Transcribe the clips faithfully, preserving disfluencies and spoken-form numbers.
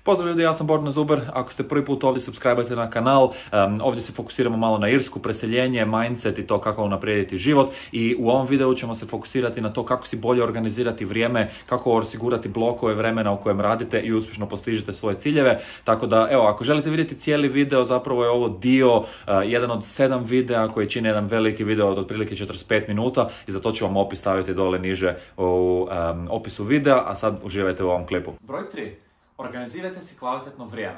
Pozdrav ljudi, ja sam Borna Zuber. Ako ste prvi put ovdje, subscribe-ajte na kanal. Um, ovdje se fokusiramo malo na Irsku, preseljenje, mindset i to kako unaprijediti život. I u ovom videu ćemo se fokusirati na to kako si bolje organizirati vrijeme, kako osigurati blokove vremena u kojem radite i uspješno postižete svoje ciljeve. Tako da, evo, ako želite vidjeti cijeli video, zapravo je ovo dio, uh, jedan od sedam videa koji čine jedan veliki video od otprilike četrdeset pet minuta i za to ću vam opis staviti dole niže u um, opisu videa, a sad uživajte u ovom klipu. Broj tri. Organizirajte si kvalitetno vrijeme.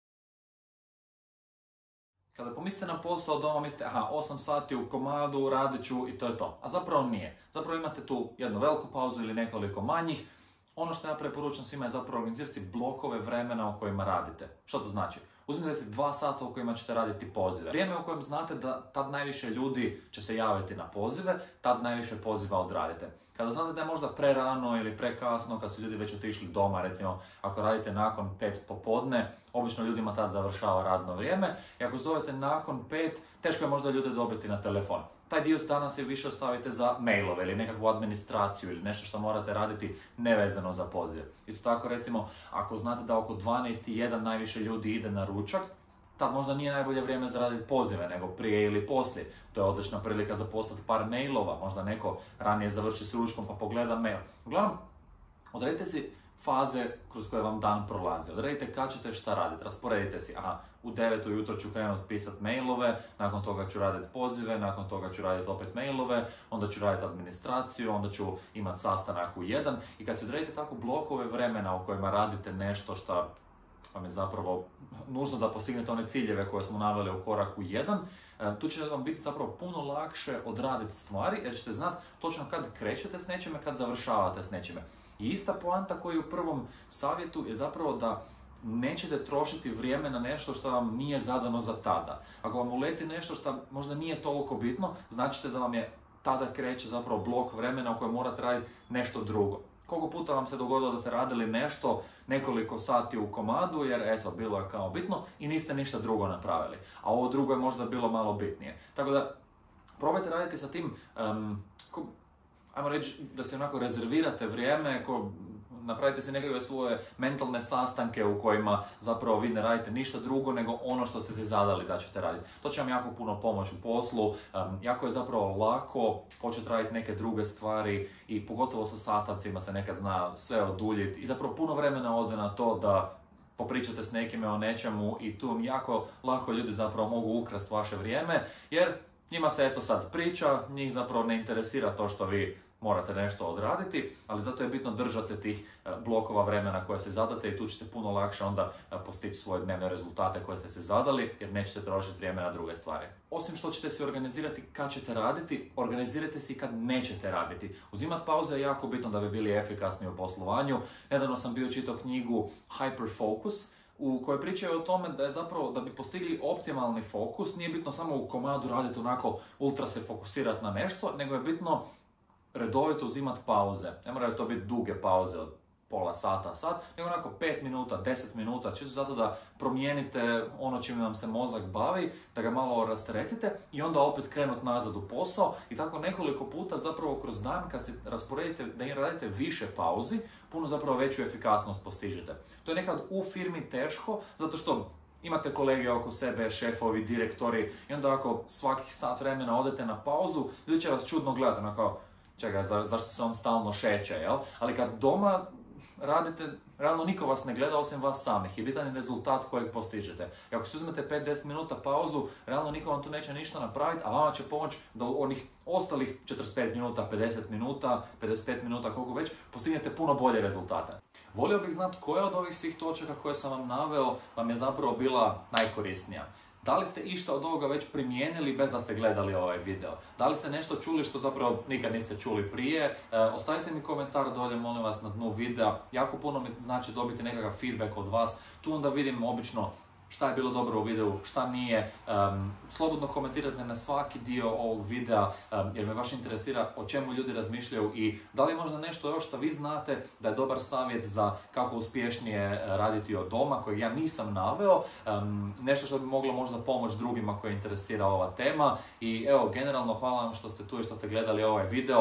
Kada pomislite na posao doma, mislite, aha, osam sati u komadu, radit ću i to je to. A zapravo nije. Zapravo imate tu jednu veliku pauzu ili nekoliko manjih. Ono što ja preporučam svima je zapravo organizirati blokove vremena u kojima radite. Što to znači? Uzmite si dva sata u kojima ćete raditi pozive. Vrijeme u kojem znate da tad najviše ljudi će se javiti na pozive, tad najviše poziva odradite. Kada znate da je možda prerano ili prekasno, kad su ljudi već otišli doma, recimo ako radite nakon pet popodne, obično ljudima tad završava radno vrijeme. I ako zovete nakon pet, teško je možda ljude dobiti na telefon. Taj dio danas je više ostavite za mailove ili nekakvu administraciju ili nešto što morate raditi nevezano za poziv. Isto tako, recimo, ako znate da oko dvanaest i jedan najviše ljudi ide na ručak, tad možda nije najbolje vrijeme za raditi pozive, nego prije ili poslije. To je odlična prilika za poslati par mailova, možda neko ranije završi s ručkom pa pogleda mail. Uglavnom, odredite si faze kroz koje vam dan prolazi. Odredite kad ćete šta raditi. Rasporedite si, aha, u devet ujutro ću krenuti pisati mailove, nakon toga ću raditi pozive, nakon toga ću raditi opet mailove, onda ću raditi administraciju, onda ću imati sastanak u jedan. I kad se odredite tako blokove vremena u kojima radite nešto što vam je zapravo nužno da postignete one ciljeve koje smo naveli u koraku jedan, tu će vam biti zapravo puno lakše odraditi stvari jer ćete znati točno kad krećete s nečime, kad završavate s nečime. I ista poanta koju u prvom savjetu je zapravo da nećete trošiti vrijeme na nešto što vam nije zadano za tada. Ako vam uleti nešto što možda nije toliko bitno, znači da vam je tada kreće zapravo blok vremena u kojem morate raditi nešto drugo. Koliko puta vam se dogodilo da ste radili nešto nekoliko sati u komadu jer eto, bilo je kao bitno i niste ništa drugo napravili. A ovo drugo je možda bilo malo bitnije. Tako da, probajte raditi sa tim, um, ko, ajmo reći da se onako rezervirate vrijeme, ko, napravite si nekakve svoje mentalne sastanke u kojima zapravo vi ne radite ništa drugo nego ono što ste si zadali da ćete raditi. To će vam jako puno pomoći u poslu, um, jako je zapravo lako početi raditi neke druge stvari i pogotovo sa sastancima se nekad zna sve oduljiti i zapravo puno vremena ode na to da popričate s nekime o nečemu i tu vam jako lako ljudi zapravo mogu ukrasti vaše vrijeme jer njima se eto sad priča, njih zapravo ne interesira to što vi morate nešto odraditi, ali zato je bitno držati se tih blokova vremena koje se zadate i tu ćete puno lakše onda postići svoje dnevne rezultate koje ste se zadali jer nećete trošiti vrijeme na druge stvari. Osim što ćete se organizirati kad ćete raditi, organizirajte si kad nećete raditi. Uzimat pauze je jako bitno da bi bili efikasni u poslovanju. Nedavno sam bio čitao knjigu Hyperfocus, u kojoj pričaju o tome da je zapravo, da bi postigli optimalni fokus, nije bitno samo u komadu raditi onako ultra se fokusirati na nešto, nego je bitno redovito uzimati pauze. Ne moraju to biti duge pauze od pola sata, sat, nego onako pet minuta, deset minuta, čisto zato da promijenite ono čime vam se mozak bavi, da ga malo rasteretite i onda opet krenuti nazad u posao i tako nekoliko puta zapravo kroz dan kad se rasporedite da im radite više pauzi, puno zapravo veću efikasnost postižete. To je nekad u firmi teško, zato što imate kolege oko sebe, šefovi, direktori i onda ako svakih sat vremena odete na pauzu, ljudi će vas čudno gledati, onako, čekaj, za, zašto se on stalno šeće, jel? Ali kad doma radite, realno niko vas ne gleda osim vas samih i bitan je rezultat kojeg postižete. I ako si uzmete pet do deset minuta pauzu, realno niko vam tu neće ništa napraviti, a vama će pomoći da onih ostalih četrdeset pet minuta, pedeset minuta, pedeset pet minuta, koliko već, postignete puno bolje rezultate. Volio bih znati koja od ovih svih točaka koje sam vam naveo vam je zapravo bila najkorisnija. Da li ste išta od ovoga već primijenili bez da ste gledali ovaj video? Da li ste nešto čuli što zapravo nikad niste čuli prije? E, ostavite mi komentar dolje, molim vas, na dnu videa. Jako puno mi znači dobiti nekakav feedback od vas. Tu onda vidim obično šta je bilo dobro u videu, šta nije. Um, slobodno komentirajte na svaki dio ovog videa um, jer me baš interesira o čemu ljudi razmišljaju i da li možda nešto još što vi znate da je dobar savjet za kako uspješnije raditi od doma kojeg ja nisam naveo. Um, nešto što bi moglo možda pomoći drugima koje interesira ova tema. I evo, generalno hvala vam što ste tu i što ste gledali ovaj video.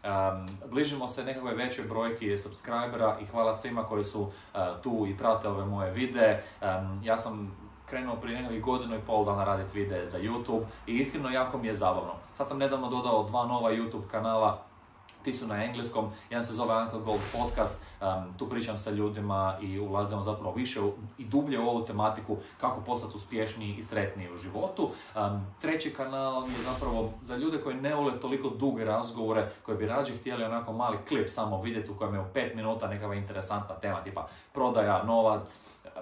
Um, bližimo se nekakvoj većoj brojki subscribera i hvala svima koji su uh, tu i prate ove moje videe. Um, ja sam krenuo prije nekakvih godinu i pol dana raditi videe za YouTube i iskreno jako mi je zabavno. Sad sam nedavno dodao dva nova YouTube kanala. Ti su na engleskom, jedan se zove Uncle Gold Podcast, um, tu pričam sa ljudima i ulazimo zapravo više u, i dublje u ovu tematiku kako postati uspješniji i sretniji u životu. Um, treći kanal je zapravo za ljude koji ne vole toliko duge razgovore, koji bi rađe htjeli onako mali klip samo vidjeti u kojem je u pet minuta nekakva interesantna tema, tipa prodaja, novac,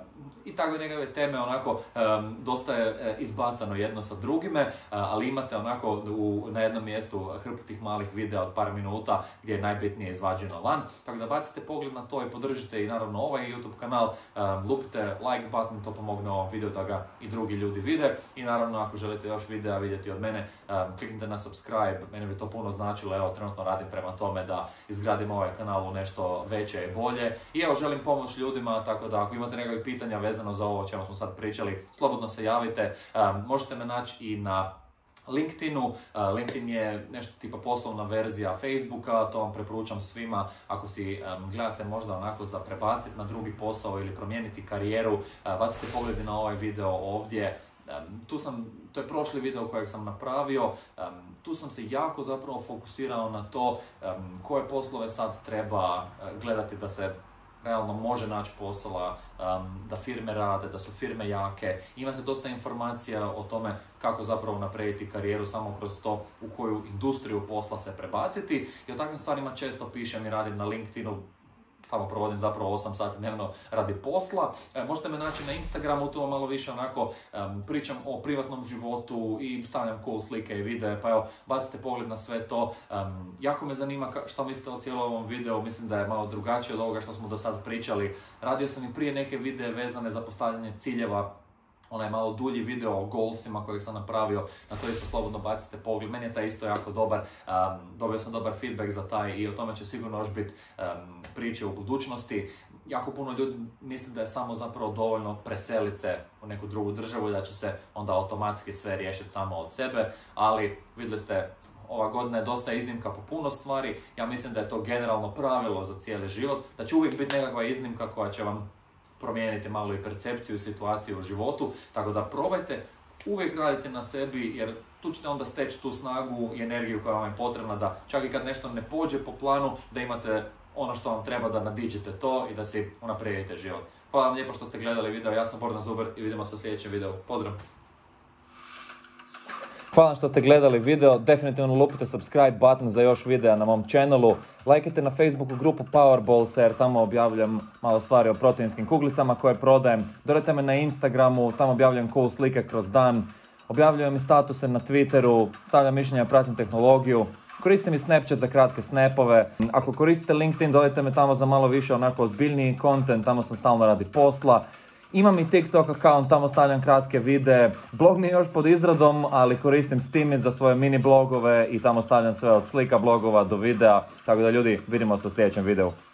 i takve nekakve teme, onako, um, dosta je e, izbacano jedno sa drugime, uh, ali imate onako u, na jednom mjestu hrpu tih malih videa od par minuta gdje je najbitnije izvađeno van. Tako da bacite pogled na to i podržite i naravno ovaj YouTube kanal, um, lupite like button, to pomogne ovom videu da ga i drugi ljudi vide. I naravno ako želite još videa vidjeti od mene, um, kliknite na subscribe, mene bi to puno značilo, evo trenutno radim prema tome da izgradim ovaj kanal u nešto veće i bolje. I evo želim pomoć ljudima, tako da ako imate nekakve pitanja vezano za ovo o čemu smo sad pričali, slobodno se javite. Um, možete me naći i na LinkedInu. Uh, LinkedIn je nešto tipa poslovna verzija Facebooka, to vam preporučam svima ako si um, gledate možda onako za prebaciti na drugi posao ili promijeniti karijeru. Uh, bacite pogledi na ovaj video ovdje. Um, tu sam, to je prošli video kojeg sam napravio, um, tu sam se jako zapravo fokusirao na to um, koje poslove sad treba uh, gledati da se realno može naći posla, um, da firme rade, da su firme jake. Imate dosta informacija o tome kako zapravo napraviti karijeru samo kroz to u koju industriju posla se prebaciti. I o takvim stvarima često pišem i radim na LinkedInu. Tamo provodim zapravo osam sati dnevno radi posla. E, možete me naći na Instagramu, tu vam malo više onako um, pričam o privatnom životu i stavljam cool slike i videe, pa evo, bacite pogled na sve to. Um, jako me zanima što mislite o cijelom ovom videu, mislim da je malo drugačije od ovoga što smo do sad pričali. Radio sam i prije neke videe vezane za postavljanje ciljeva, onaj malo dulji video o goalsima kojeg sam napravio, na to isto slobodno bacite pogled. Meni je taj isto jako dobar, um, dobio sam dobar feedback za taj i o tome će sigurno još biti um, priče u budućnosti. Jako puno ljudi misli da je samo zapravo dovoljno preseliti se u neku drugu državu i da će se onda automatski sve riješiti samo od sebe, ali vidjeli ste, ova godina je dosta iznimka po puno stvari. Ja mislim da je to generalno pravilo za cijeli život, da će uvijek biti nekakva iznimka koja će vam promijeniti malo i percepciju i situaciju u životu, tako da probajte, uvijek radite na sebi jer tu ćete onda steći tu snagu i energiju koja vam je potrebna da čak i kad nešto ne pođe po planu, da imate ono što vam treba da nadiđete to i da si unaprijedite život. Hvala vam lijepo što ste gledali video, ja sam Borna Zuber i vidimo se u sljedećem videu. Pozdrav! Hvala što ste gledali video, definitivno lupite subscribe button za još videa na mom channelu. Lajkajte na Facebooku grupu Powerballs jer tamo objavljam malo stvari o proteinskim kuglicama koje prodajem. Dodajte me na Instagramu, tamo objavljam cool slike kroz dan. Objavljujem i statuse na Twitteru, stavljam mišljenja, pratim tehnologiju. Koristim i Snapchat za kratke snapove. Ako koristite LinkedIn, dodajte me tamo za malo više onako ozbiljniji content, tamo sam stalno radi posla. Imam i TikTok account, tamo stavljam kratke videe. Blog mi je još pod izradom, ali koristim Steemit za svoje mini blogove i tamo stavljam sve od slika blogova do videa. Tako da ljudi, vidimo se u sljedećem videu.